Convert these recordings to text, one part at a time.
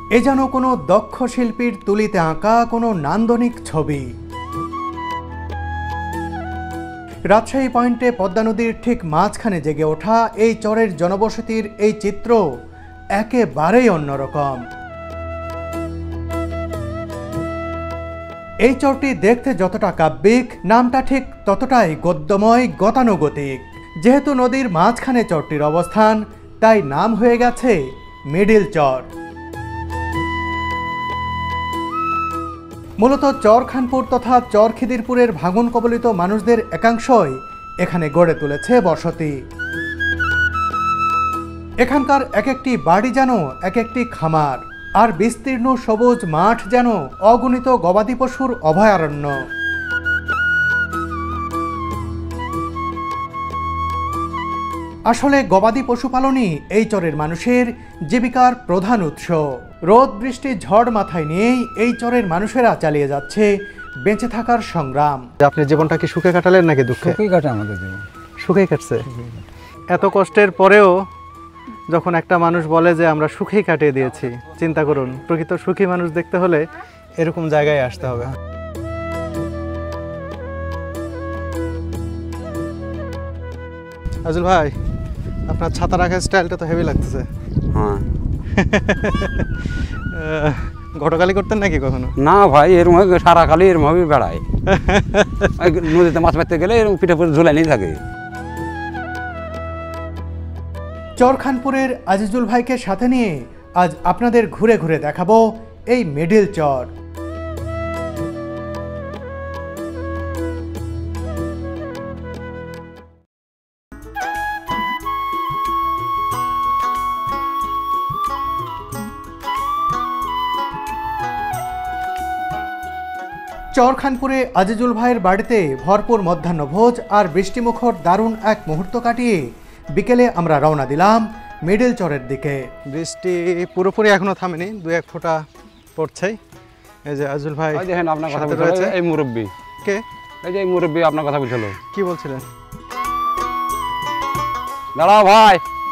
এ যেন কোনো দক্ষ শিল্পীর তুলিতে আঁকা কোনো নান্দনিক ছবি। রাজশাহী পয়েন্টে পদ্মা নদীর ঠিক মাঝখানে জেগে ওঠা এই চরের জনবসতির এই চিত্র একেবারেই অন্যরকম। এই চরটি দেখতে যতটা কাব্যিক, নামটা ঠিক ততটাই গদ্যময়, গতানুগতিক। যেহেতু নদীর মাঝখানে চরটির অবস্থান, তাই নাম হয়ে গেছে মিডিল চর। মূলত চরখানপুর তথা চর খিদিরপুরের ভাঙন কবলিত মানুষদের একাংশই এখানে গড়ে তুলেছে বসতি। এখানকার এক একটি বাড়ি যেন এক একটি খামার, আর বিস্তীর্ণ সবুজ মাঠ যেন অগণিত গবাদি পশুর অভয়ারণ্য। আসলে গবাদি পশুপালনই এই চরের মানুষের জীবিকার প্রধান উৎস। রোদ বৃষ্টি ঝড় মাথায় নিয়েই এই চরের মানুষেরা চালিয়ে যাচ্ছে বেঁচে থাকার সংগ্রাম। আপনি জীবনটা কি সুখে কাটালেন নাকি দুঃখে? সুখেই কাটে আমাদের জীবন। সুখেই কাটছে। এত কষ্টের পরেও যখন একটা মানুষ বলে যে আমরা সুখেই কাটিয়ে দিয়েছি, চিন্তা করুন, প্রকৃত সুখী মানুষ দেখতে হলে এরকম জায়গায় আসতে হবে। আজল ভাই, আপনার ছাতা রাখার স্টাইলটা তো হেভি লাগতেছে। হ্যাঁ, ঘটকালি করতেন নাকি কখনো? না ভাই, এরকম সারা খালি এরকম ভাবে বেড়ায়। নদীতে মাছ মারতে গেলে এরকম পিঠে পুরো ঝুলাই নিয়ে থাকে। চরখানপুরের আজিজুল ভাইকে সাথে নিয়ে আজ আপনাদের ঘুরে ঘুরে দেখাবো এই মিডিল চর। চরখানপুরে আজিজুল ভাইয়ের বাড়িতে ভরপুর মধ্যাহ্নভোজ আর বৃষ্টিমুখর দারুণ এক মুহূর্ত কাটিয়ে বিকেলে আমরা রওনা দিলাম মিডিল চরের দিকে। বৃষ্টি পুরোপুরি এখনো থামেনি, দু এক ফোঁটা পড়ছেই। এই যে আজিজুল ভাই দেখেন, আপনার কথা বলছে এই মুরব্বী। কে? এই যে এই মুরব্বী আপনার কথা বলছিল। কি বলছিলেন? দাঁড়াও ভাই।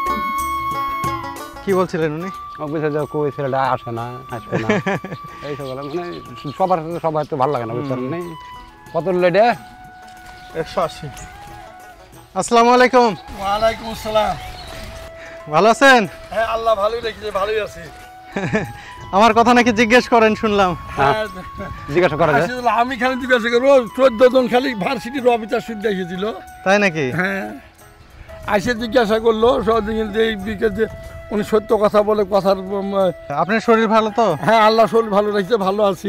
কি বলছিলেন উনি? বুঝে যাও, কই ছেলেটা আসে না, আসবে না, এইসব মানে সবার সাথে সবার তো ভালো লাগে না, বুঝতে পারেন? কত লেটে? 180। আসসালামু আলাইকুম। ওয়ালাইকুম আসসালাম। ভালো আছেন? হ্যাঁ, আল্লাহ ভালোই রেখেছে, ভালোই আছি। আমার কথা নাকি জিজ্ঞেস করেন শুনলাম। জিজ্ঞাসা করা যায়? আমি খালি জিজ্ঞাসা করবো, 14 জন খালি ভার্সিটির অফিসার শুনতে এসেছিল। তাই নাকি? হ্যাঁ, আইসে জিজ্ঞাসা করলো সদিন যে এই বিকেলে উনি সত্য কথা বলে কথার। আপনার শরীর ভালো তো? হ্যাঁ, আল্লাহ শরীর ভালো রেখেছে, ভালো আছি।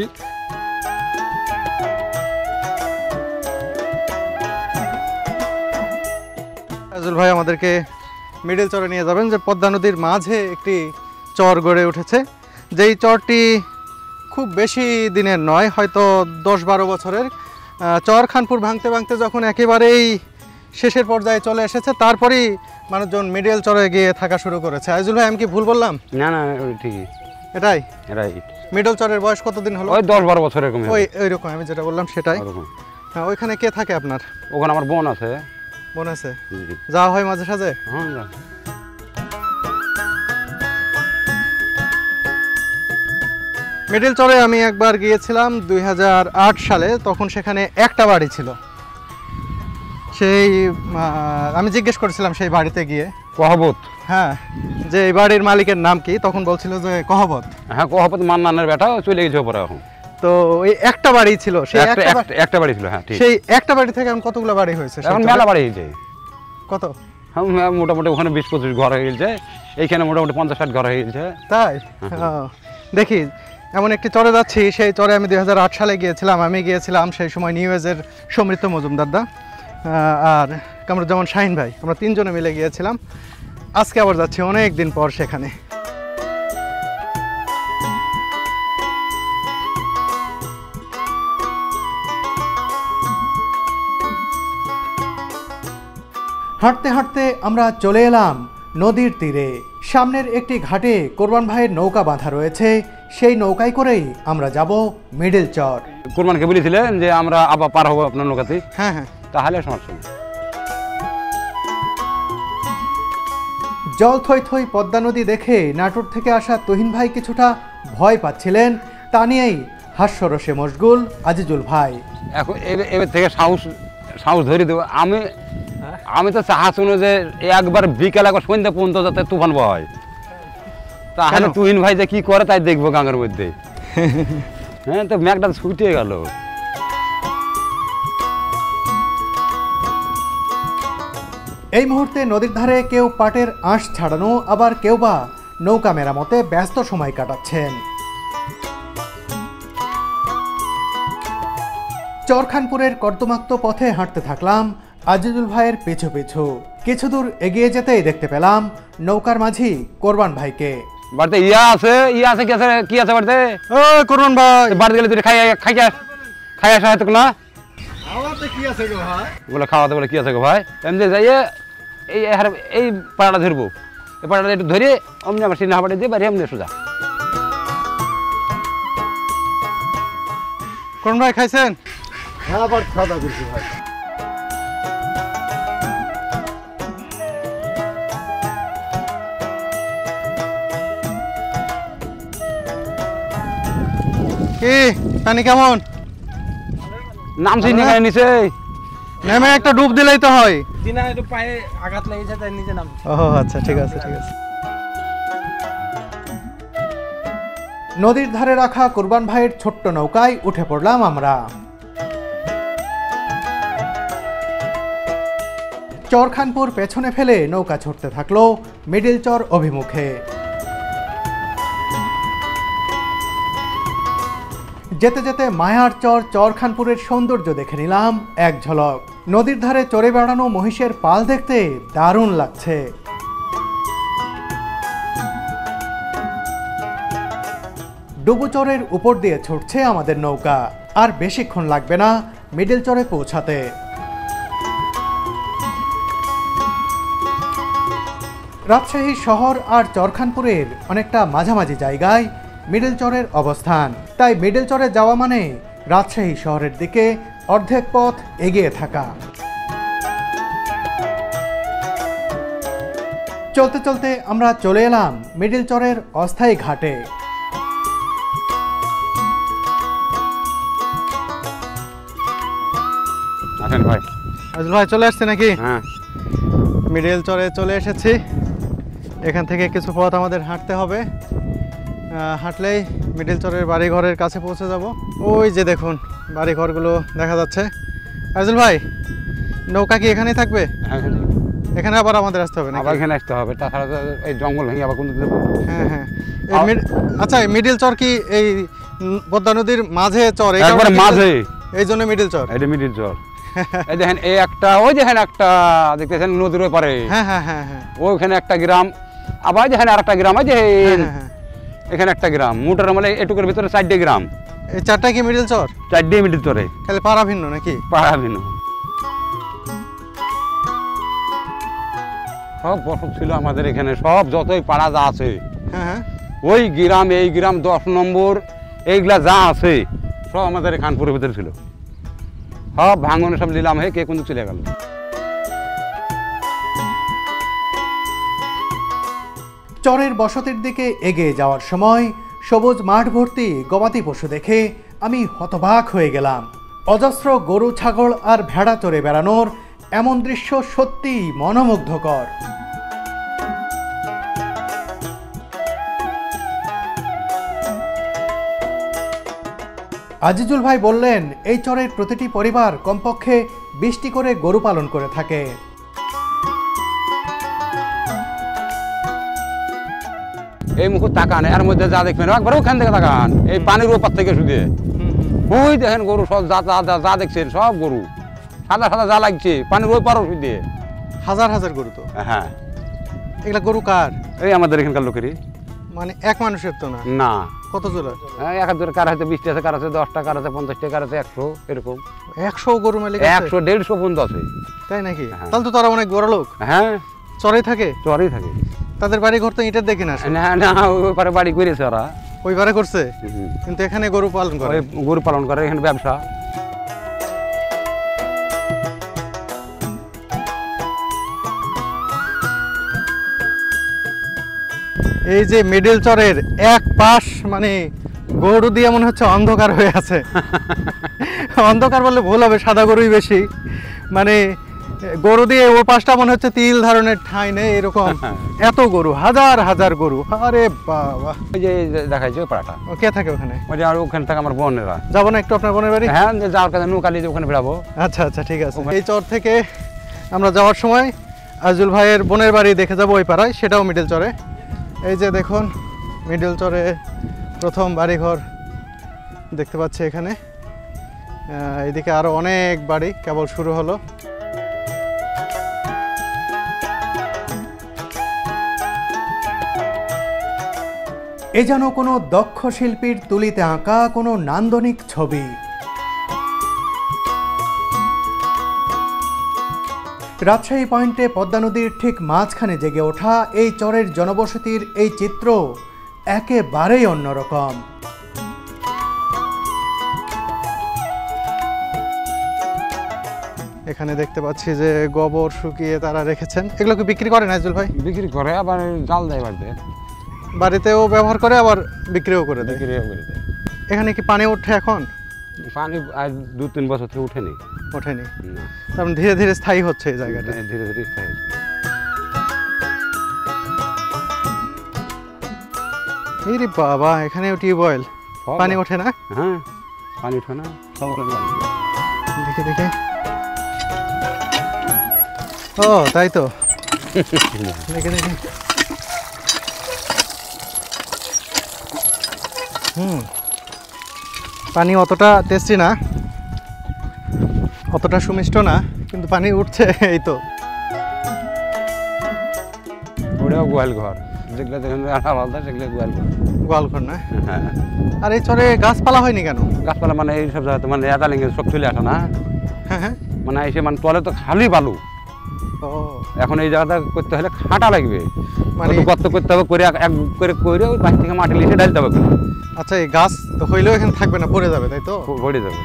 আজিজুল ভাই আমাদেরকে মিডিল চরে নিয়ে যাবেন, যে পদ্মা নদীর মাঝে একটি চর গড়ে উঠেছে। যেই চরটি খুব বেশি দিনের নয়, হয়তো 10-12 বছরের। চরখানপুর ভাঙতে ভাঙতে যখন একেবারেই শেষের পর্যায়ে চলে এসেছে, তারপরেই মানুষজন মিডিল চরে গিয়ে থাকা শুরু করেছে। আজিজুল ভাই, আমি কি ভুল বললাম? না না, ঠিকই, এটাই রাইট। মিডল চরের বয়স কতদিন হলো? ওই 10-12 বছর এরকম। ওইরকম আমি যেটা বললাম সেটাই। হ্যাঁ, ওইখানে কে থাকে আপনার? ওখানে আমার বোন আছে। বোন আছে? যাওয়া হয় মাঝে সাঝে? হ্যাঁ। মিডিল চরে আমি একবার গিয়েছিলাম 2008 সালে। তখন সেখানে একটা বাড়ি ছিল। সেই আমি জিজ্ঞেস করেছিলাম সেই বাড়িতে গিয়ে, কহবত। হ্যাঁ, যে এই বাড়ির মালিকের নাম কি? তখন বলছিল যে কহবত। হ্যাঁ, কহবত মান্নানের বেটা, চলে গেছে পরে। এখন তো এই একটা বাড়ি ছিল, সেই একটা বাড়ি ছিল। হ্যাঁ, ঠিক। সেই একটা বাড়ি থেকে এখন কতগুলো বাড়ি হয়েছে? এখন মেলা বাড়ি হয়েছে। কত? মোটামুটি ওখানে 20-25 ঘর হয়ে গেছে, এইখানে মোটামুটি 50-60 ঘর হয়ে গেছে। তাই? দেখি, এমন একটি চরে যাচ্ছি, সেই চরে আমি 2008 সালে গিয়েছিলাম। আমি গিয়েছিলাম সেই সময় নিউ এজের সমৃদ্ধ মজুমদার দা আর কামরুজ্জামান শাহিন ভাই, আমরা 3 জনে মিলে গিয়েছিলাম। আজকে আবার যাচ্ছি অনেক দিন পর সেখানে। হাঁটতে হাঁটতে আমরা চলে এলাম নদীর তীরে। সামনের একটি ঘাটে কোরবান ভাইয়ের নৌকা বাঁধা রয়েছে, সেই নৌকায় করেই আমরা যাব মিডিল চর। কোরবানকে বলেছিলেন যে আমরা আবার পার হবো আপনার নৌকাতে। হ্যাঁ হ্যাঁ, তাহলে সমস্যা নেই। জল থই থই পদ্মা নদী দেখে নাটোর থেকে আসা তুহিন ভাই কিছুটা ভয় পাচ্ছিলেন তা নিয়েই হাস্যরসে মশগুল আজিজুল ভাই। এখন এবার থেকে সাহস ধরে দেবো। আমি তো চাহা শুনো যে একবার বিকেল একবার সন্ধ্যা পর্যন্ত যাতে তুফান হয়, তাহলে তুহিন ভাই যে কি করে তাই দেখবো গাঙের মধ্যে। হ্যাঁ, তো ম্যাকটা ছুটে গেল। এই মুহূর্তে নদীর ধারে কেউ পাটের আঁশ ছাড়ানো, আবার কেউ বা নৌকা মেরামতে ব্যস্ত সময় কাটাচ্ছেন। চরখানপুরের কর্দমাক্ত পথে হাঁটতে থাকলাম আজিজুল ভাইয়ের পিছু পিছু। কিছু দূর এগিয়ে যেতেই দেখতে পেলাম নৌকার মাঝি কোরবান ভাইকে। বাড়িতে ইয়া আছে কি আছে বাড়িতে? ও কোরবান ভাই, বাড়িতে গেলে তুই খাই আসা হয়তো না কি আছে গো ভাই? বলে খাওয়াতে বলে কি আছে গো ভাই, এমনি যাইয়ে এই পাড়াটা ধরবো, এই পাড়াটা একটু ধরে অমনি আমার সিনেমা পাড়ে দিয়ে বাড়ি এমনি সোজা। কোরবান ভাই খাইছেন? হ্যাঁ, আবার খাওয়া দাওয়া করছি ভাই। কি পানি কেমন? নামছি নিচে নেমে একটা ডুব দিলেই তো হয়। দিনা একটু পায়ে আঘাত লেগেছে তাই নিচে নামছি। ও আচ্ছা, ঠিক আছে ঠিক আছে। নদীর ধারে রাখা কোরবান ভাইয়ের ছোট্ট নৌকায় উঠে পড়লাম আমরা। চরখানপুর পেছনে ফেলে নৌকা ছুটতে থাকলো মিডিল চর অভিমুখে। যেতে যেতে মায়ার চর চরখানপুরের সৌন্দর্য দেখে নিলাম এক ঝলক। নদীর ধারে চড়ে বেড়ানো মহিষের পাল দেখতে দারুণ লাগছে। ডুবুচরের উপর দিয়ে ছুটছে আমাদের নৌকা। আর বেশিক্ষণ লাগবে না মিডিল চরে পৌঁছাতে। রাজশাহী শহর আর চরখানপুরের অনেকটা মাঝামাঝি জায়গায় মিডিল চরের অবস্থান। তাই মিডিল চরে যাওয়া মানে রাজশাহী শহরের দিকে অর্ধেক পথ এগিয়ে থাকা। চলতে চলতে আমরা চলে এলাম মিডিল চরের অস্থায়ী ঘাটে। আসেন ভাই। আজিজুল ভাই চলে আসছে নাকি? হ্যাঁ, মিডিল চরে চলে এসেছি। এখান থেকে কিছু পথ আমাদের হাঁটতে হবে। হাঁটলেই মিডিল চরের বাড়িঘরের কাছে পৌঁছে যাব। ওই যে দেখুন বাড়িঘরগুলো দেখা যাচ্ছে। আজিজুল ভাই, নৌকা কি এখানেই থাকবে? এখানে আবার আমাদের আসতে হবে না? আবার এখানে আসতে হবে, তাছাড়া তো এই জঙ্গল ভেঙে আবার কোন দেবো। হ্যাঁ হ্যাঁ। আচ্ছা, এই মিডিল চর কি এই পদ্মা নদীর মাঝে চর? একবারে মাঝে, এই জন্য মিডিল চর। এটা মিডিল চর। এই দেখেন এই একটা, ওই দেখেন একটা দেখতেছেন নদীর ওই পারে, হ্যাঁ হ্যাঁ হ্যাঁ হ্যাঁ, ওইখানে একটা গ্রাম, আবার দেখেন আর একটা গ্রাম, ওই যে এখানে একটা গ্রাম। মোটার মানে এটুকুর ভিতরে 4টে গ্রাম। এই 4টা কি মিডিল চর? 4টে মিডিল চরে, তাহলে পাড়া ভিন্ন নাকি? পাড়া ভিন্ন। সব বসত ছিল আমাদের এখানে, সব যতই পাড়া যা আছে, হ্যাঁ হ্যাঁ, ওই গ্রাম এই গ্রাম 10 নম্বর এইগুলা যা আছে সব আমাদের খানপুরের ভিতরে ছিল। সব ভাঙনে সব নিলাম হয়ে কে কিন্তু চলে গেল। চরের বসতির দিকে এগিয়ে যাওয়ার সময় সবুজ মাঠ ভর্তি গবাদি পশু দেখে আমি হতবাক হয়ে গেলাম। অজস্র গরু, ছাগল আর ভেড়া চড়ে বেড়ানোর এমন দৃশ্য সত্যিই মনোমুগ্ধকর। আজিজুল ভাই বললেন এই চরের প্রতিটি পরিবার কমপক্ষে 20টি করে গরু পালন করে থাকে। এই মুখ তাকান, এর মধ্যে যা দেখবেন একবার ওখান থেকে তাকান, এই পানির ওপার থেকে শুধু ওই দেখেন গরু সব যা দেখছেন সব গরু সাদা সাদা যা লাগছে পানির ওই পারও শুধু। হাজার হাজার গরু তো। হ্যাঁ, এগুলা গরু কার? এই আমাদের এখানকার লোকেরই। মানে এক মানুষের তো না? না, কত জোড়া? এক হাজার, কার হাতে 20টা আছে, কার আছে 10টা, কার আছে 50টা, কার আছে 100, এরকম 100 গরু মালিক? 100 150 পর্যন্ত আছে। তাই নাকি? হ্যাঁ। তাহলে তো তারা অনেক বড় লোক। হ্যাঁ, চরেই থাকে? চরেই থাকে। তাদের বাড়ি ঘর তো ইটের দেখে না? না না, ওই পারে বাড়ি করেছে ওরা, ওই বারে করছে, কিন্তু এখানে গরু পালন করে। গরু পালন করে, এখানে ব্যবসা। এই যে মিডল চরের এক পাশ মানে গরু দিয়ে মনে হচ্ছে অন্ধকার হয়ে আছে। অন্ধকার বললে ভুল হবে, সাদা গরুই বেশি। মানে গরু দিয়ে ও পাশটা মনে হচ্ছে তিল ধারণের ঠাঁই নেই এরকম, এত গরু, হাজার হাজার গরু। আরে বাবা, ওই যে দেখাইছে ওই পাড়াটা, ও কে থাকে ওখানে? ওই যে আর ওখানে থাকে আমার বোনেরা। যাবো না একটু আপনার বোনের বাড়ি? হ্যাঁ, যে যাওয়ার কাছে নৌকালি যে ওখানে বেড়াবো। আচ্ছা আচ্ছা, ঠিক আছে। এই চর থেকে আমরা যাওয়ার সময় আজুল ভাইয়ের বোনের বাড়ি দেখে যাবো ওই পাড়ায়, সেটাও মিডল চরে। এই যে দেখুন মিডল চরে প্রথম বাড়িঘর দেখতে পাচ্ছি এখানে। এদিকে আরো অনেক বাড়ি কেবল শুরু হলো। এ যেন কোনো দক্ষ শিল্পীর তুলিতে আঁকা কোনো নান্দনিক ছবি। রাজশাহী পয়েন্টে পদ্মা নদীর ঠিক মাঝখানে জেগে ওঠা এই চরের জনবসতির এই চিত্র একেবারেই অন্যরকম। এখানে দেখতে পাচ্ছি যে গোবর শুকিয়ে তারা রেখেছেন। এগুলো কি বিক্রি করেন আজুল ভাই? বিক্রি করে, আবার জাল দেয় বাড়িতে, বাড়িতেও ব্যবহার করে আবার বিক্রিও করে দেয়। বিক্রিও করে দেয়। এখানে কি পানি ওঠে এখন? পানি আজ 2-3 বছর থেকে উঠেনি। ওঠেনি, না, তার ধীরে ধীরে স্থায়ী হচ্ছে এই জায়গাটা। ধীরে ধীরে স্থায়ী হচ্ছে। এই রে বাবা, এখানেও টিউবওয়েল, পানি ওঠে না? হ্যাঁ, পানি ওঠে না, সব দেখে দেখে। ও তাই তো, দেখে দেখে। পানি অতটা টেস্টি না, অতটা সুমিষ্ট না, কিন্তু পানি উঠছে এই তো। ওটাও গোয়াল ঘর, যেগুলো দেখেন আলাদা, সেগুলো গোয়াল ঘর। গোয়ালঘর না? হ্যাঁ। আর এই চরে গাছপালা হয়নি কেন? গাছপালা মানে এই সব জায়গাতে মানে এদালিঙ্গে সব চলে আসে না। হ্যাঁ হ্যাঁ। মানে এসে মানে তলে তো খালি বালু। ও, এখন এই জায়গাটা করতে হলে খাটা লাগবে, মানে মানে গর্ত করতে হবে, করে এক করে করে ওই বাড়ি থেকে মাটি লিখে ঢালতে হবে, আচ্ছা, এই গাছ হইলেও এখানে থাকবে না, পড়ে যাবে, তাই তো? পড়ে যাবে।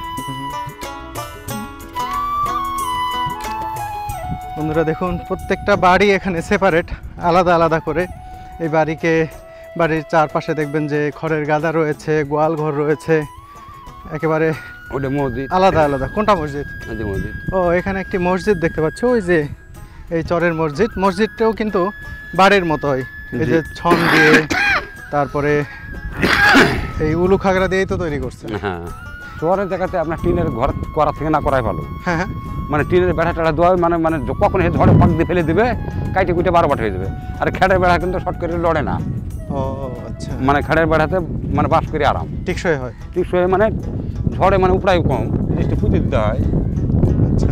বন্ধুরা দেখুন, প্রত্যেকটা বাড়ি এখানে সেপারেট, আলাদা আলাদা করে। এই বাড়ির চারপাশে দেখবেন যে খড়ের গাদা রয়েছে, গোয়াল ঘর রয়েছে, একেবারে ওটা মসজিদ আলাদা আলাদা। কোনটা মসজিদ? মসজিদ। ও, এখানে একটি মসজিদ দেখতে পাচ্ছি, ওই যে এই চরের মসজিদ। মসজিদটাও কিন্তু বাড়ির মতোই, এই যে ছন দিয়ে, তারপরে এই উলু খাগড়া দিয়েই তো তৈরি করছে। হ্যাঁ, শহরের জায়গাতে আপনার টিনের ঘর করা থেকে না করাই ভালো। হ্যাঁ হ্যাঁ। মানে টিনের বেড়া টেড়া দেওয়া মানে মানে কখন সে ঝড়ে ফাঁক দিয়ে ফেলে দেবে, কাইটে কুইটে 12 হয়ে যাবে। আর খেড়ের বেড়া কিন্তু শর্ট করে লড়ে না। ও আচ্ছা, মানে খেড়ের বেড়াতে মানে বাস করে আরাম, টিকসই হয়। টিকসই মানে ঝড়ে মানে উপরাই কম, জিনিসটা পুঁতে দিতে হয়। আচ্ছা,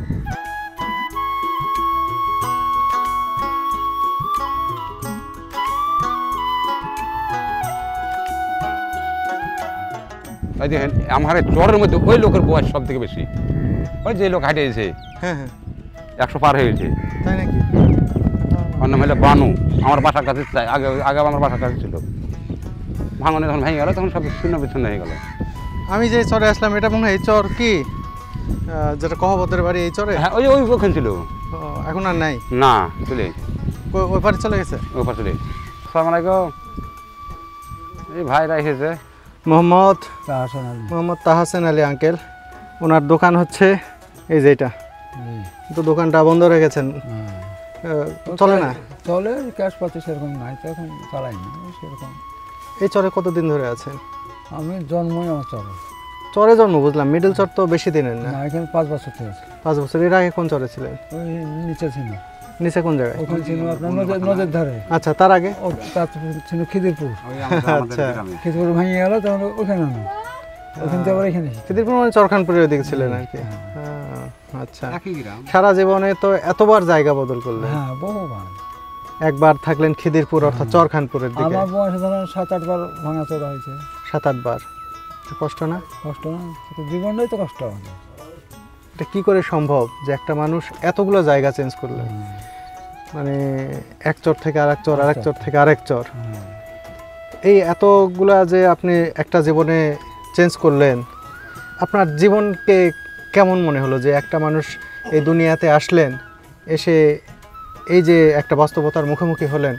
তাই দেখেন আমার এই চরের মধ্যে ওই লোকের বয়স সব থেকে বেশি। ওই যে লোক হাঁটে গেছে, হ্যাঁ হ্যাঁ। 100 পার হয়ে গেছে। তাই নাকি? ওর নাম হলো বানু, আমার বাসার কাছে। আগে আগে আমার বাসার কাছে ছিল, ভাঙনে যখন ভেঙে গেল তখন সব শূন্য বিচ্ছিন্ন হয়ে গেল। আমি যে চরে আসলাম, এটা মনে হয় এই চর কি, যেটা কহবতের বাড়ি, এই চরে? হ্যাঁ, ওই ওই ওখানে ছিল। ও, এখন আর নাই? না, চলে গেছে, ওই পারে চলে গেছে। ওই পার চলে গেছে। আসসালামু আলাইকুম, এই ভাইরা এসেছে। মোহাম্মদ তাহসেন আলী আঙ্কেল, ওনার দোকান হচ্ছে এই যে এটা। তো দোকানটা বন্ধ রেখেছেন, চলে না? চলে, ক্যাশ পাতি সেরকম নাই তো, এখন চালাই না সেরকম। এই চরে কতদিন ধরে আছেন? আমি জন্মই আমার চলে। চরে জন্ম বুঝলাম, মিডল চর তো বেশি দিনের না। না, এখানে 5 বছর থেকে আছে। 5 বছর। এর আগে কোন চরে ছিলেন? ওই নিচে ছিল, নিচে কোন জায়গায়? ওখানে ছিল আপনার নদীর ধারে। আচ্ছা, তার আগে? ও তার ছিল খিদিরপুর। আচ্ছা, খিদিরপুর ভেঙে গেল তখন ওখানে না, ওখান থেকে আবার এখানে এসেছি। খিদিরপুর মানে চরখানপুরের ওদিকে ছিলেন আর কি। আচ্ছা, সারা জীবনে তো এতবার জায়গা বদল করলেন? হ্যাঁ, বহুবার। একবার থাকলেন খিদিরপুর অর্থাৎ চরখানপুরের দিকে। আমার বয়সে ধরেন 7-8 বার ভাঙাচোরা হয়েছে। 7-8 বার। কষ্ট না? কষ্ট না, জীবনটাই তো কষ্ট হবে। এটা কি করে সম্ভব যে একটা মানুষ এতগুলো জায়গা চেঞ্জ করলেন? মানে এক চর থেকে আরেক চর, আরেক চর থেকে আরেক চর, এই এতগুলা যে আপনি একটা জীবনে চেঞ্জ করলেন, আপনার জীবনকে কেমন মনে হলো যে একটা মানুষ এই দুনিয়াতে আসলেন, এসে এই যে একটা বাস্তবতার মুখোমুখি হলেন,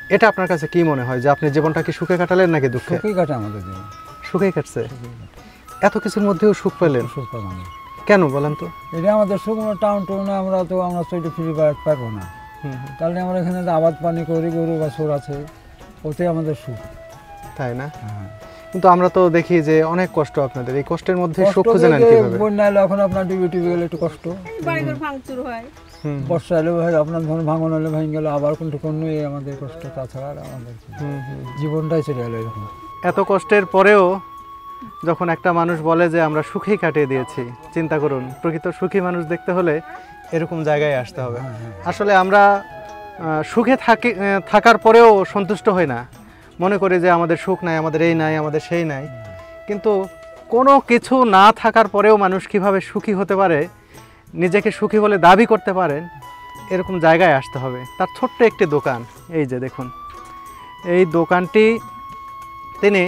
এটা আপনার কাছে কি মনে হয় যে আপনি জীবনটা কি সুখে কাটালেন নাকি দুঃখে? সুখই কাটে আমাদের জীবন, সুখেই কাটছে। এত কিছুর মধ্যেও সুখ পেলেন সুখ পাবো না। কেন বলেন তো? এটা আমাদের শুকনো টাউন টাউনে আমরা চৈতে ফিরে পারবো না। তাহলে আমরা এখানে যে আবাদ পানি করি, গরু বাছুর আছে, ওতে আমাদের সুখ। তাই না? হ্যাঁ। কিন্তু আমরা তো দেখি যে অনেক কষ্ট আপনাদের, এই কষ্টের মধ্যে সুখ কষ্ট খুঁজে নেন থেকে কিভাবে? বন্যা এলে এখন আপনার টিভি গেলে একটু কষ্ট, বাড়িঘর ভাঙচুর হয়, বর্ষা এলে আপনার ধরুন ভাঙন হলে ভেঙে গেলে আবার কোনটু কোনো আমাদের কষ্ট, তাছাড়া আর আমাদের কি? জীবনটাই চলে গেল এরকম। এত কষ্টের পরেও যখন একটা মানুষ বলে যে আমরা সুখেই কাটিয়ে দিয়েছি, চিন্তা করুন, প্রকৃত সুখী মানুষ দেখতে হলে এরকম জায়গায় আসতে হবে। আসলে আমরা সুখে থাকার পরেও সন্তুষ্ট হই না, মনে করি যে আমাদের সুখ নাই, আমাদের এই নাই, আমাদের সেই নাই। কিন্তু কোনো কিছু না থাকার পরেও মানুষ কিভাবে সুখী হতে পারে, নিজেকে সুখী বলে দাবি করতে পারেন, এরকম জায়গায় আসতে হবে। তার ছোট্ট একটি দোকান, এই যে দেখুন এই দোকানটি তিনি,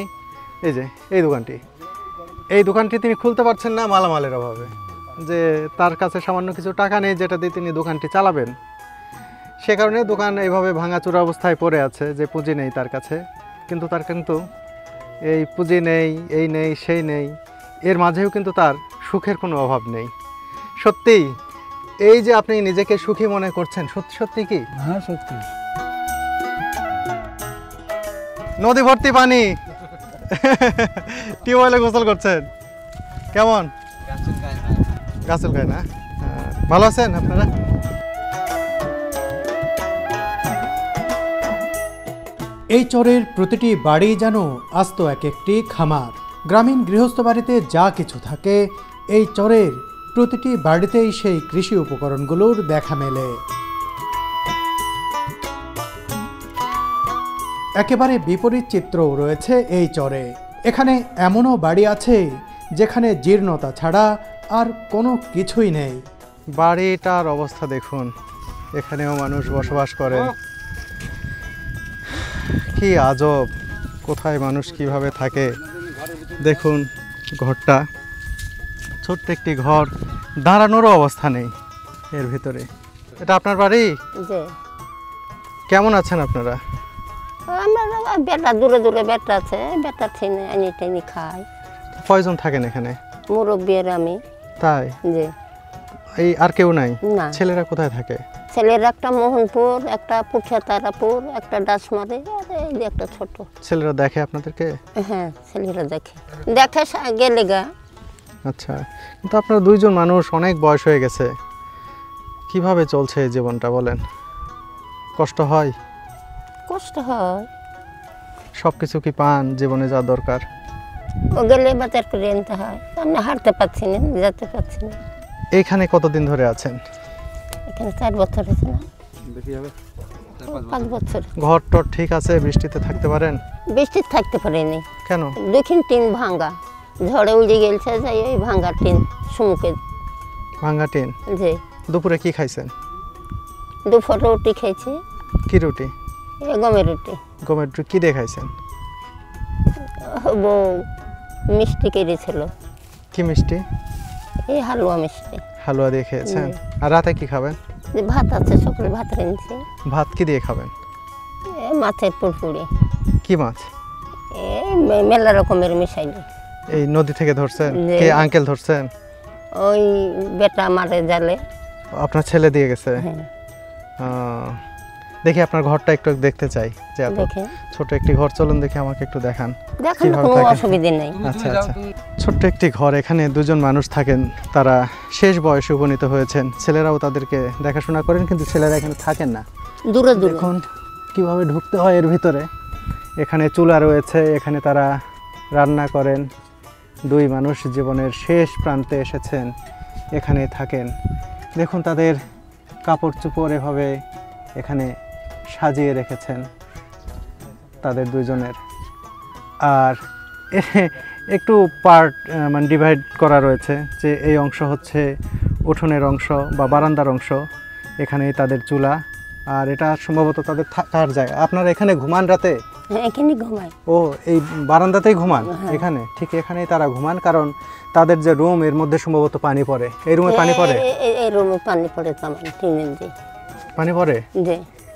এই দোকানটি তিনি খুলতে পারছেন না মালামালের অভাবে, যে তার কাছে সামান্য কিছু টাকা নেই যেটা দিয়ে তিনি দোকানটি চালাবেন। সে কারণে দোকান এইভাবে ভাঙাচোরা অবস্থায় পড়ে আছে, যে পুঁজি নেই তার কাছে। কিন্তু এই পুঁজি নেই, এই নেই, সেই নেই, এর মাঝেও কিন্তু তার সুখের কোনো অভাব নেই। সত্যিই এই যে আপনি নিজেকে সুখী মনে করছেন, সত্যি সত্যি কি? হ্যাঁ সত্যি। নদী ভর্তি পানি, টিউবওয়েলে গোসল করছেন, কেমন? গাছুল খায় না? ভালো আছেন আপনারা? এই চরের প্রতিটি বাড়ি যেন আস্ত এক একটি খামার। গ্রামীণ গৃহস্থ বাড়িতে যা কিছু থাকে, এই চরের প্রতিটি বাড়িতেই সেই কৃষি উপকরণগুলোর দেখা মেলে। একেবারে বিপরীত চিত্রও রয়েছে এই চরে। এখানে এমনও বাড়ি আছে যেখানে জীর্ণতা ছাড়া আর কোনো কিছুই নেই। বাড়িটার অবস্থা দেখুন, এখানেও মানুষ বসবাস করেন। কি আজব, কোথায় মানুষ কিভাবে থাকে দেখুন। ঘরটা ছোট্ট একটি ঘর, দাঁড়ানোরও অবস্থা নেই এর ভিতরে। এটা আপনার বাড়ি? যে কেমন আছেন আপনারা? আমরা বেটা দূরে দূরে বেটা আছে, বেটা ঠেনে আনি টেনে খাই। কয়জন থাকেন এখানে? মুরব্বীর আমি। তাই? যে এই আর কেউ নাই? না। ছেলেরা কোথায় থাকে? ছেলের একটা মোহনপুর, একটা পুঠিয়াতারাপুর, একটা ডাসমারি, আর এই যে একটা ছোট। ছেলেরা দেখে আপনাদেরকে? হ্যাঁ ছেলেরা দেখে দেখে গেলে গা। আচ্ছা, কিন্তু আপনারা দুইজন মানুষ, অনেক বয়স হয়ে গেছে, কিভাবে চলছে এই জীবনটা বলেন? কষ্ট হয়? কষ্ট হয়। সব কিছু কি পান জীবনে যা দরকার? ও গেলে বাজার করে আনতে হয়, আমরা হাঁটতে পারছি না, যেতে পারছি না। এইখানে কতদিন ধরে আছেন? এখানে 4 বছর হয়েছে না? 5 বছর। ঘর টর ঠিক আছে? বৃষ্টিতে থাকতে পারেন? বৃষ্টি থাকতে পারিনি। কেন? দক্ষিণ টিন ভাঙ্গা, ঝড়ে উড়ে গেছে, যাই ওই ভাঙ্গা টিন সুমুখে। ভাঙ্গা টিন? যে দুপুরে কি খাইছেন? দুপুরে রুটি খেয়েছি। কি রুটি? গমের রুটি। গমের রুটি কি দিয়ে খাইছেন? বউ মিষ্টি কেটেছিল। কি মিষ্টি? এই হালুয়া মিষ্টি। হালুয়া দিয়ে খেয়েছেন? আর রাতে কি খাবেন? যে ভাত আছে, সকালে ভাত রেঁধেছি। ভাত কি দিয়ে খাবেন? মাছের পুরপুরি। কি মাছ? এই মেলা রকমের মিশাইলি। এই নদী থেকে ধরছেন? যে- কে আঙ্কেল ধরছেন? ওই বেটা মারে জালে। আপনার ছেলে দিয়ে গেছে? হ্যাঁ দেখি আপনার ঘরটা একটু দেখতে চাই, যে এত দেখে ছোট একটি ঘর, চলুন দেখি, আমাকে একটু দেখান। দেখেন কিভাবে কোনো থাকে? অসুবিধা নেই। আচ্ছা আচ্ছা, ছোট্ট একটি ঘর, এখানে দুজন মানুষ থাকেন, তারা শেষ বয়সে উপনীত হয়েছেন। ছেলেরাও তাদেরকে দেখাশোনা করেন, কিন্তু ছেলেরা এখানে থাকেন না। দূরে দূরে। দেখুন কিভাবে ঢুকতে হয় এর ভিতরে। এখানে চুলা রয়েছে, এখানে তারা রান্না করেন। দুই মানুষ জীবনের শেষ প্রান্তে এসেছেন, এখানে থাকেন। দেখুন তাদের কাপড় চোপড় এভাবে এখানে সাজিয়ে রেখেছেন তাদের দুইজনের। আর একটু পার্ট মানে ডিভাইড করা রয়েছে, যে এই অংশ হচ্ছে উঠোনের অংশ বা বারান্দার অংশ, এখানেই তাদের চুলা, আর এটা সম্ভবত তাদের থাকার জায়গা। আপনারা এখানে ঘুমান রাতে? হ্যাঁ এখানে ঘুমাই। ও এই বারান্দাতেই ঘুমান? হ্যাঁ। এখানে ঠিক এখানেই তারা ঘুমান, কারণ তাদের যে রুম, এর মধ্যে সম্ভবত পানি পড়ে। এই রুমে পানি পড়ে? এই রুমে পানি পড়ে, তেমন টিনের যে পানি পড়ে? যে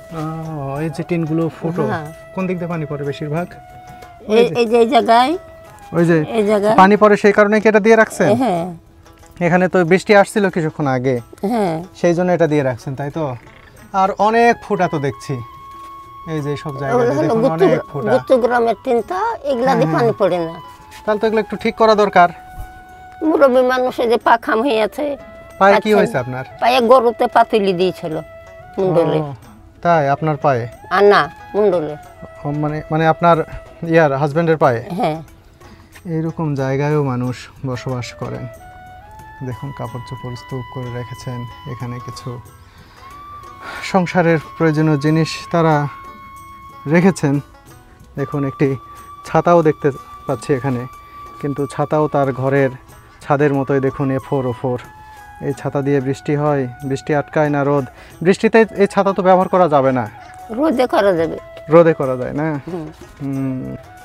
এই যে টিনগুলো ফুটো, হ্যাঁ। কোন দিক দিয়ে পানি পড়ে বেশিরভাগ? এই যে এই জায়গায়, ওই যে এই জায়গায় পানি পড়ে সেই কারণে কি এটা দিয়ে রাখছেন? হ্যাঁ এখানে তো বৃষ্টি আসছিল কিছুক্ষণ আগে, হ্যাঁ সেই জন্য এটা দিয়ে রাখছেন, তাই তো? আর অনেক ফুটা তো দেখছি, এই যে সব জায়গায় ওগুলো হলো দেখুন অনেক ফুটা। গুচ্ছ গ্রামের তিনটা, এগুলা দিয়ে পানি পড়ে না। তাহলে তো এগুলো একটু ঠিক করা দরকার। মুরব্বী মানুষে যে পা খাম হয়ে আছে, পায়ে কি আচ্ছা। হয়েছে আপনার? পায়ে গরুতে পাতুলি দিয়েছিল মুন্ডলে। ও, তাই আপনার পায়ে? আর না, মুন্ডলে। ও, মানে আপনার ইয়ার হাজবেন্ডের পায়ে? হ্যাঁ এইরকম জায়গায়ও মানুষ বসবাস করেন। দেখুন কাপড় চোপড় স্তূপ করে রেখেছেন, এখানে কিছু সংসারের প্রয়োজনীয় জিনিস তারা রেখেছেন। দেখুন একটি ছাতাও দেখতে পাচ্ছি এখানে, কিন্তু ছাতাও তার ঘরের ছাদের মতোই, দেখুন এ4 ও4। এই ছাতা দিয়ে বৃষ্টি হয়, বৃষ্টি আটকায় না রোদ। বৃষ্টিতে এই ছাতা তো ব্যবহার করা যাবে না, রোদে করা যাবে। রোদে করা যায় না। হুম। হুম।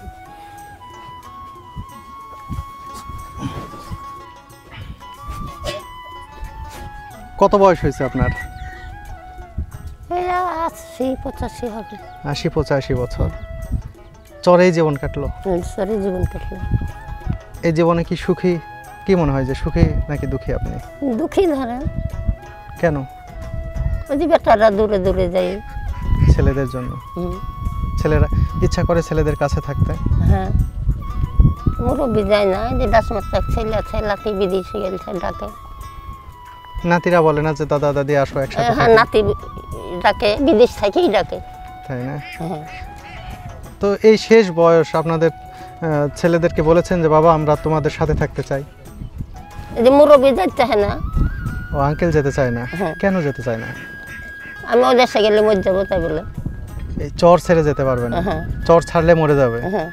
কত বয়স হয়েছে আপনার? এই 80-85 হবে। 80-85 বছর। চরেই জীবন কাটলো। সারি জীবন কাটলো। এই জীবনে কি সুখী, কি মনে হয় যে সুখী নাকি দুঃখী আপনি? দুঃখী ধরেন, কেন? ওই যে বেটারা দূরে দূরে যায়। ছেলেদের জন্য। হুম, ছেলেরা ইচ্ছা করে ছেলেদের কাছে থাকতে। হ্যাঁ মুরব্বী যায় না, যে ডাসমাত্রা ছেলে আছে, লাতি বিদেশে গেছে ডাকে। নাতিরা বলে না যে দাদা দাদি আসো একসাথে হ্যাঁ থাকি? নাতি ডাকে, বিদেশ থেকেই ডাকে। তাই না? হ্যাঁ তো এই শেষ বয়স আপনাদের ছেলেদেরকে বলেছেন যে বাবা আমরা তোমাদের সাথে থাকতে চাই? এই যে মুরব্বী যাইতে হয় না, ও আঙ্কেল যেতে চায় না? হ্যাঁ। কেন যেতে চায় না? আমি ওই দেশে গেলে মরে যাবো তাই বলে। এই চর ছেড়ে যেতে পারবে না? হ্যাঁ। চর ছাড়লে মরে যাবে? হ্যাঁ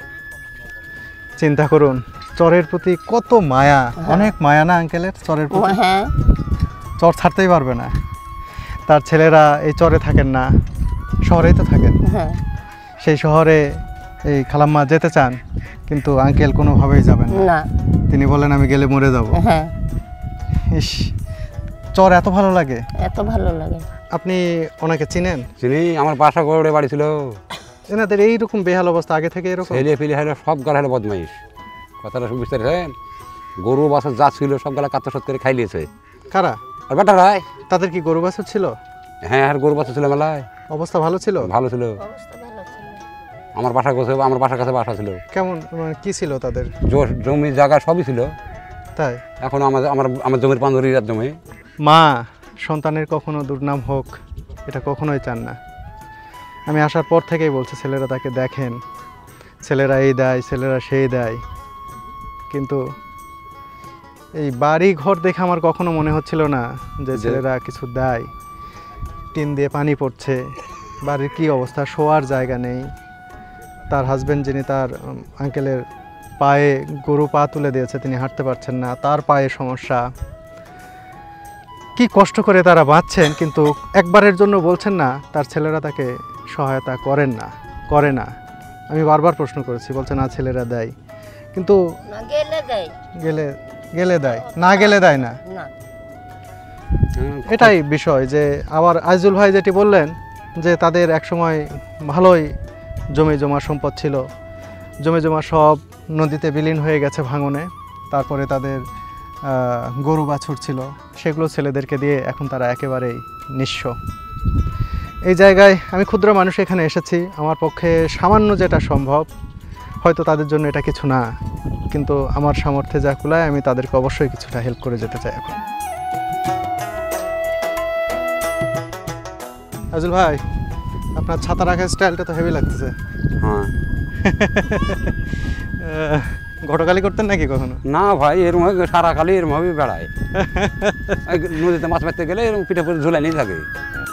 চিন্তা করুন, চরের প্রতি কত মায়া, অনেক মায়া না আঙ্কেলের চরের প্রতি? হ্যাঁ চর ছাড়তেই পারবে না। তার ছেলেরা এই চরে থাকেন না, শহরেই তো থাকেন। হ্যাঁ সেই শহরে এই খালাম্মা যেতে চান, কিন্তু আঙ্কেল কোনোভাবেই যাবেন না। না। তিনি বলেন আমি গেলে মরে যাব। হ্যাঁ ইস, চর এত ভালো লাগে। এত ভালো লাগে। আপনি ওনাকে চিনেন? চিনি, আমার বাসা গড়ে বাড়ি ছিল। এনাদের এইরকম বেহাল অবস্থা আগে থেকে এরকম? ছেলে ফেলে হাইলে সব গাল হাইলে বদমাইশ। কথাটা সব বুঝতে পারছেন? গরু বাছর যা ছিল সব গালা কাতসত করে খাই লিয়েছে। কারা? আর বেটা রায়, তাদের কি গরু বাছুর ছিল? হ্যাঁ আর গরু বাছর ছিল মেলায়, অবস্থা ভালো ছিল? ভালো ছিল। অবস্থা ভালো ছিল। আমার বাসার কাছে বাসা ছিল। কেমন মানে কি ছিল তাদের? জমি জায়গা সবই ছিল। তাই? এখন আমার জমির 15 জমি। মা সন্তানের কখনো দুর্নাম হোক এটা কখনোই চান না। আমি আসার পর থেকেই বলছি ছেলেরা তাকে দেখেন, ছেলেরা এই দেয়, ছেলেরা সেই দেয়, কিন্তু এই বাড়ি ঘর দেখে আমার কখনো মনে হচ্ছিল না যে ছেলেরা কিছু দেয়। টিন দিয়ে পানি পড়ছে, বাড়ির কি অবস্থা, শোয়ার জায়গা নেই। তার হাজবেন্ড যিনি তার আঙ্কেলের পায়ে গরু পা তুলে দিয়েছে, তিনি হাঁটতে পারছেন না, তার পায়ে সমস্যা। কি কষ্ট করে তারা বাঁচছেন, কিন্তু একবারের জন্য বলছেন না তার ছেলেরা তাকে সহায়তা করে না। আমি বারবার প্রশ্ন করেছি, বলছে না ছেলেরা দেয়, কিন্তু না গেলে দেয়, গেলে দেয়, না গেলে দেয় না। না। এটাই বিষয়। যে আবার আইজুল ভাই যেটি বললেন যে তাদের একসময় ভালোই জমি জমা সম্পদ ছিল, জমি জমা সব নদীতে বিলীন হয়ে গেছে ভাঙনে। তারপরে তাদের গরু বাছুর ছিল, সেগুলো ছেলেদেরকে দিয়ে এখন তারা একেবারেই নিঃস্ব। এই জায়গায় আমি ক্ষুদ্র মানুষ এখানে এসেছি, আমার পক্ষে সামান্য যেটা সম্ভব, হয়তো তাদের জন্য এটা কিছু না, কিন্তু আমার সামর্থ্যে যা কুলায় আমি তাদেরকে অবশ্যই কিছুটা হেল্প করে যেতে চাই। এখন আজুল ভাই, আপনার ছাতা রাখার স্টাইলটা তো হেভি লাগতেছে। হ্যাঁ ঘটকালি করতেন নাকি কখনো? না ভাই, এরম সারা খালি এরম ভাবে বেড়ায়। নদীতে মাছ মারতে গেলে এরকম পিঠে করে ঝুলাই নিয়ে থাকে।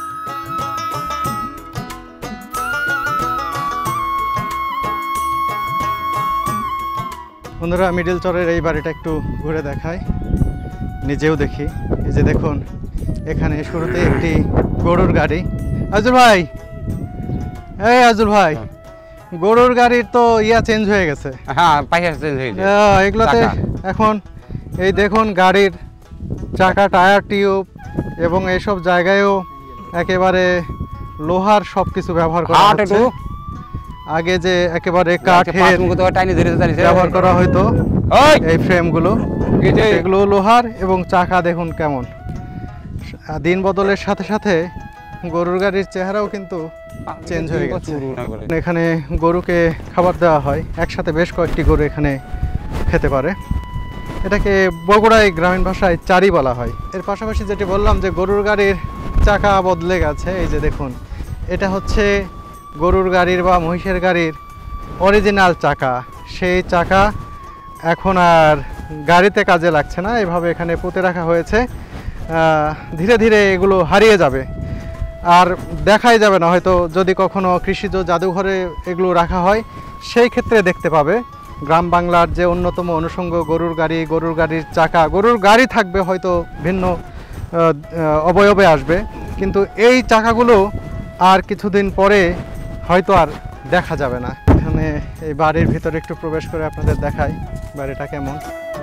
বন্ধুরা, মিডল চরের এই বাড়িটা একটু ঘুরে দেখাই, নিজেও দেখি। এই যে দেখুন, এখানে শুরুতে একটি গরুর গাড়ি। আজুল ভাই, এই আজুল ভাই, গরুর গাড়ির তো চেঞ্জ হয়ে গেছে। হ্যাঁ, পাইয়া চেঞ্জ হয়ে যায়। এগুলোতে এখন এই দেখুন গাড়ির চাকা, টায়ার টিউব এবং এইসব জায়গায়ও একেবারে লোহার সবকিছু ব্যবহার করা কাঠ হচ্ছে। একটু আগে যে একেবারে পাঁচ কাঠের মুখ তো টাইনি ধরে চালিয়েছে ব্যবহার করা হয়তো ওই এই ফ্রেমগুলো, এই যে এগুলো লোহার এবং চাকা দেখুন কেমন। দিন বদলের সাথে সাথে গরুর গাড়ির চেহারাও কিন্তু চেঞ্জ হয়ে গেছে। এখানে গরুকে খাবার দেওয়া হয়, একসাথে বেশ কয়েকটি গরু এখানে খেতে পারে। এটাকে বগুড়ায় গ্রামীণ ভাষায় চারি বলা হয়। এর পাশাপাশি যেটি বললাম যে গরুর গাড়ির চাকা বদলে গেছে, এই যে দেখুন এটা হচ্ছে গরুর গাড়ির বা মহিষের গাড়ির অরিজিনাল চাকা। সেই চাকা এখন আর গাড়িতে কাজে লাগছে না, এভাবে এখানে পুঁতে রাখা হয়েছে। ধীরে ধীরে এগুলো হারিয়ে যাবে, আর দেখাই যাবে না। হয়তো যদি কখনো কৃষিজ জাদুঘরে এগুলো রাখা হয় সেই ক্ষেত্রে দেখতে পাবে। গ্রাম বাংলার যে অন্যতম অনুষঙ্গ গরুর গাড়ি, গরুর গাড়ির চাকা, গরুর গাড়ি থাকবে হয়তো ভিন্ন অবয়বে আসবে, কিন্তু এই চাকাগুলো আর কিছুদিন পরে হয়তো আর দেখা যাবে না। এখানে এই বাড়ির ভিতরে একটু প্রবেশ করে আপনাদের দেখাই বাড়িটা কেমন।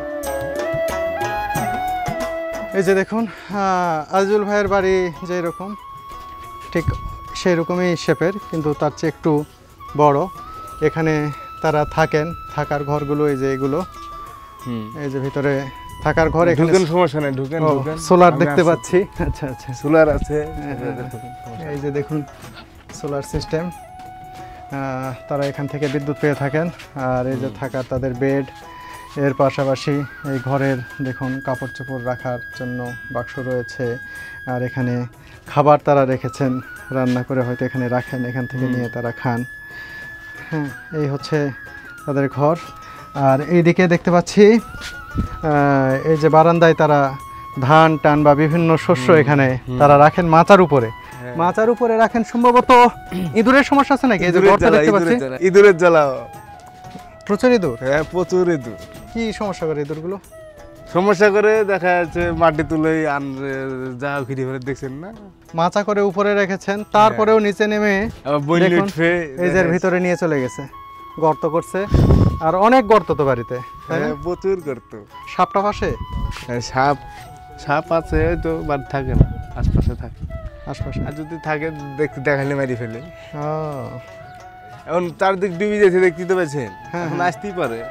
এই যে দেখুন আজিজুল ভাইয়ের বাড়ি যেরকম ঠিক সেই রকমই শেপের, কিন্তু তার চেয়ে একটু বড়। এখানে তারা থাকেন, থাকার ঘরগুলো এই যে এগুলো, এই যে ভিতরে থাকার ঘর। এখানে সমস্যা নেই, ঢুকেন সোলার দেখতে পাচ্ছি। আচ্ছা আচ্ছা, সোলার আছে। এই যে দেখুন সোলার সিস্টেম, তারা এখান থেকে বিদ্যুৎ পেয়ে থাকেন। আর এই যে থাকার তাদের বেড, এর পাশাপাশি এই ঘরের দেখুন কাপড় চোপড় রাখার জন্য বাক্স রয়েছে। আর এখানে খাবার তারা রেখেছেন, রান্না করে হয়তো এখানে রাখেন, এখান থেকে নিয়ে তারা খান। হ্যাঁ, এই হচ্ছে তাদের ঘর। আর এইদিকে দেখতে পাচ্ছি এই যে বারান্দায় তারা ধান টান বা বিভিন্ন শস্য এখানে তারা রাখেন মাচার উপরে। মাচার উপরে রাখেন, সম্ভবত ইঁদুরের সমস্যা আছে নাকি? এই যে ঘরটা দেখতে পাচ্ছি ইঁদুরের জ্বালা, প্রচুর ইঁদুর। হ্যাঁ প্রচুর ইঁদুর। কি সমস্যা করে ইঁদুরগুলো? সমস্যা করে দেখা যাচ্ছে মাটি তুলে যা ঘিরে ফেলে, দেখছেন না? মাচা করে উপরে রেখেছেন, তারপরেও নিচে নেমে দেখুন এই যে ভিতরে নিয়ে চলে গেছে, গর্ত করছে। আর অনেক গর্ত তো বাড়িতে, তাই না? প্রচুর করতো। সাপটা পাশে? সাপ সাপ আছে তো, বাড়ি থাকে না, আশপাশে থাকে। আশপাশে আর যদি থাকে দেখালে মারি ফেলে। ও, এখন চারদিক ডুবে গেছে, দেখতে তো পাচ্ছেন, হ্যাঁ, এখন হ্যাঁ। আসতেই পারে।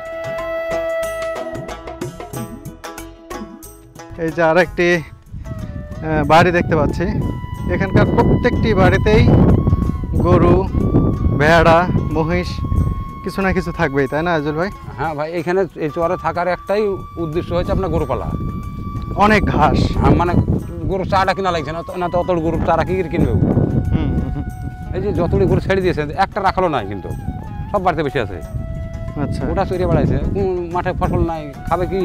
এই যে আরেকটি বাড়ি দেখতে পাচ্ছি। এখানকার প্রত্যেকটি বাড়িতেই গরু, ভেড়া, মহিষ কিছু না কিছু থাকবেই, তাই না আজিজুল ভাই? হ্যাঁ ভাই, এখানে এই চরে থাকার একটাই উদ্দেশ্য হচ্ছে আপনার গরু পালা। অনেক ঘাস, মানে গরুর চারা কিনা লাগছে না, না তো অত গরুর চারা কি করে কিনবে? এই যে যতটি গরু ছেড়ে দিয়েছে, একটা রাখালো নাই, কিন্তু সব বাড়িতে বেশি আছে। আচ্ছা, ওটা চড়িয়ে বেড়াইছে, মাঠে ফসল নাই, খাবে কি?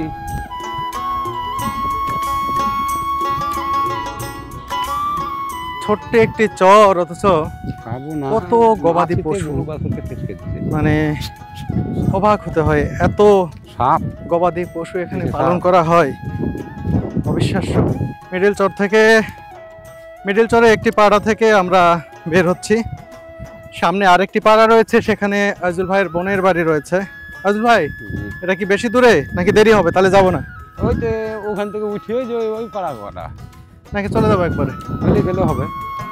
ছোট্ট একটি চর, অথচ খাবো না, কত গবাদি পশু। গরু বাছুরকে ফেসকে দিচ্ছে। মানে অবাক হতে হয়, এত সাপ গবাদি পশু এখানে এই যে পালন সাপ। করা হয়, অবিশ্বাস্য। মিডল চর থেকে, মিডল চরে একটি পাড়া থেকে আমরা বের হচ্ছি। সামনে আরেকটি পাড়া রয়েছে, সেখানে আজিজুল ভাইয়ের বোনের বাড়ি রয়েছে। আজিজুল ভাই, এটা কি বেশি দূরে নাকি দেরি হবে? তাহলে যাবো না, ওই তো ওখান থেকে উঠিয়ে যে ওই পাড়া করা নাকি চলে যাবো একবারে? গেলে গেলেও হবে।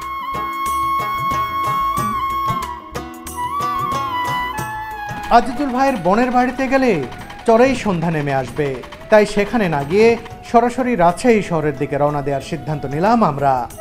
আজিজুল ভাইয়ের বোনের বাড়িতে গেলে চরেই সন্ধ্যা নেমে আসবে, তাই সেখানে না গিয়ে সরাসরি রাজশাহী শহরের দিকে রওনা দেওয়ার সিদ্ধান্ত নিলাম আমরা।